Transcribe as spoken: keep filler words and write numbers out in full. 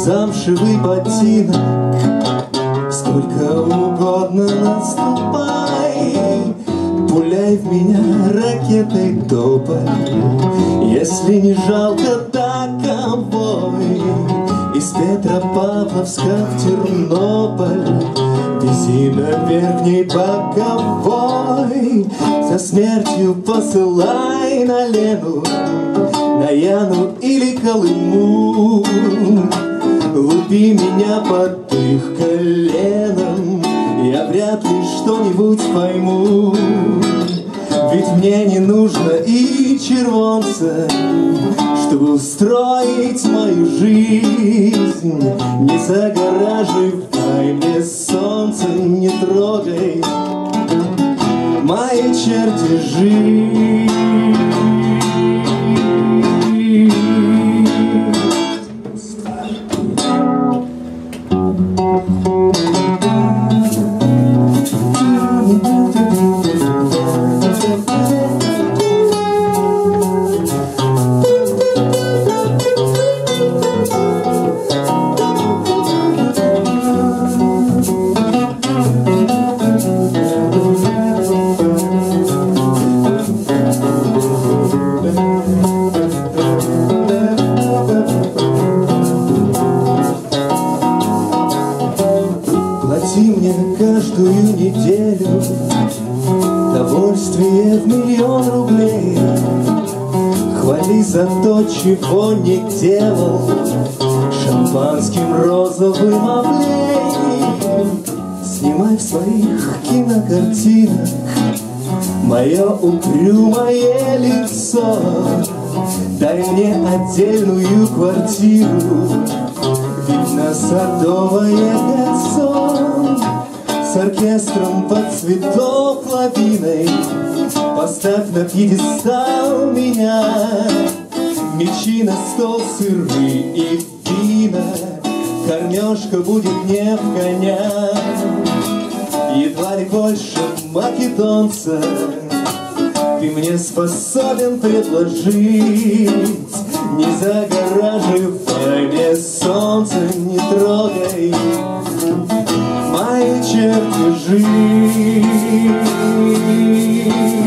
замшевый ботинок, сколько угодно наступай, пуляй в меня ракетой тополь, если не жалко таковой. Из Петропавловска в Тернополь вези на верхней боковой, со смертью посылай на Лену, на Яну или Колыму. Лупи меня под их коленом, я вряд ли что-нибудь пойму. Ведь мне не нужно и червонца, чтобы устроить мою жизнь. Не загораживай мне солнце, не трогай мои чертежи. Плати мне каждую неделю довольствие в миллион рублей. Хвали за то, чего не делал, шампанским розовым облей. Снимай в своих кинокартинах мое угрюмое лицо. Дай мне отдельную квартиру, вид на Садовое кольцо, с оркестром под цветов лавиной. Поставь на пьедестал меня, мечи на стол, сыры и вина, кормежка будет не в коня. Едва ли больше македонца ты мне способен предложить. Не загораживай мне солнце, не трогай мои чертежи.